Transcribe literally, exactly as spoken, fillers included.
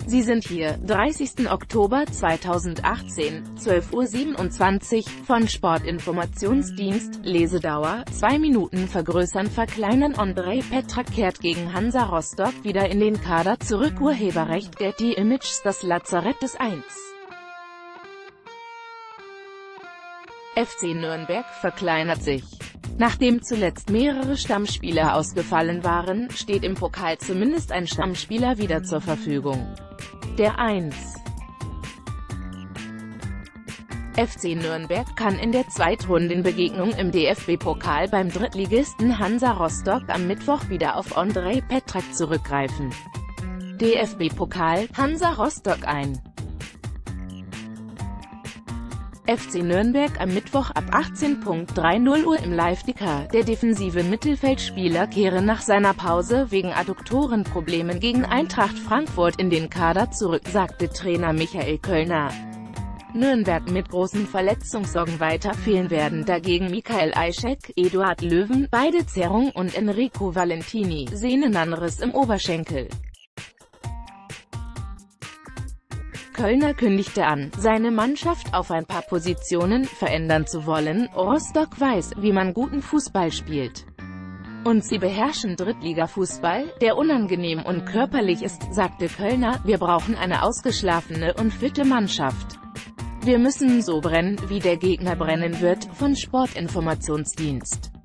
Sie sind hier, dreißigsten Oktober zweitausendachtzehn, zwölf Uhr siebenundzwanzig, von Sportinformationsdienst, Lesedauer, zwei Minuten vergrößern verkleinern Ondřej Petrak kehrt gegen Hansa Rostock wieder in den Kader zurück Urheberrecht Getty Images Das Lazarett des eins. F C Nürnberg verkleinert sich. Nachdem zuletzt mehrere Stammspieler ausgefallen waren, steht im Pokal zumindest ein Stammspieler wieder zur Verfügung. Der eins. F C Nürnberg kann in der Zweitrundenbegegnung im D F B-Pokal beim Drittligisten Hansa Rostock am Mittwoch wieder auf Ondřej Petrak zurückgreifen. D F B-Pokal, Hansa Rostock ein. F C Nürnberg am Mittwoch ab achtzehn Uhr dreißig im Live-Ticker. Der defensive Mittelfeldspieler kehre nach seiner Pause wegen Adduktorenproblemen gegen Eintracht Frankfurt in den Kader zurück, sagte Trainer Michael Kölner. Nürnberg mit großen Verletzungssorgen. Weiter fehlen werden dagegen Michael Aischek, Eduard Löwen, beide Zerrung und Enrico Valentini, Sehnenanriss im Oberschenkel. Kölner kündigte an, seine Mannschaft auf ein paar Positionen verändern zu wollen. Rostock weiß, wie man guten Fußball spielt. Und sie beherrschen Drittliga-Fußball, der unangenehm und körperlich ist, sagte Kölner. Wir brauchen eine ausgeschlafene und fitte Mannschaft. Wir müssen so brennen, wie der Gegner brennen wird, von Sportinformationsdienst.